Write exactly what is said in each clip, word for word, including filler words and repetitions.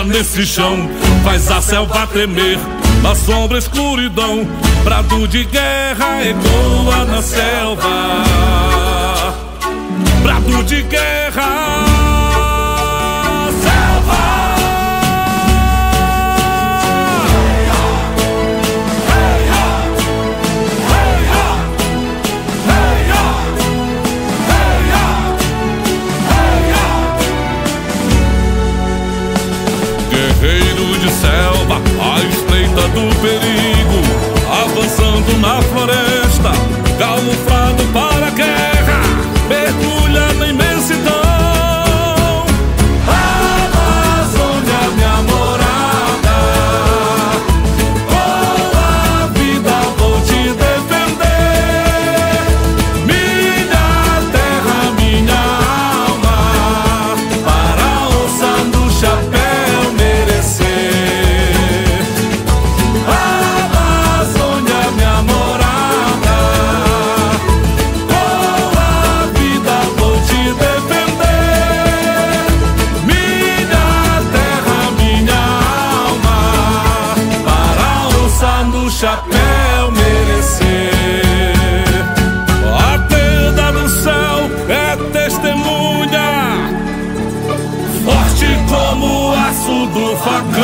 nesse chão faz a selva tremer. Na sombra, escuridão, brado de guerra ecoa na selva. Brado de guerra, guerreiro de selva, à espreita do perigo, avançando na floresta, camuflado para a guerra, mergulha na imensidão. Amazônia, minha morada, com a vida vou te defender. Minha terra, minha alma, para a onça do chapéu chapéu merecer. A tenda no céu é testemunha, forte como o aço do facão,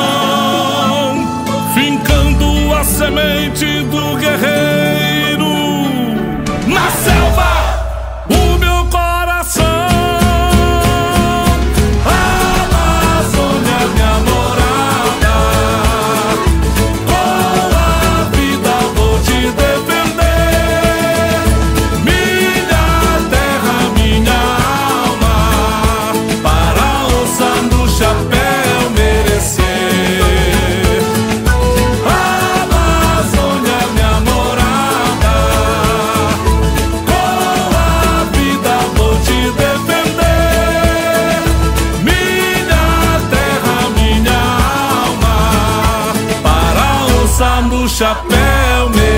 fincando a semente do guerreiro na selva. O meu coração, Amazônia, minha morada, chapéu merecer. Amazônia, minha morada, com a vida vou te defender. Minha terra, minha alma, para a onça do chapéu merecer.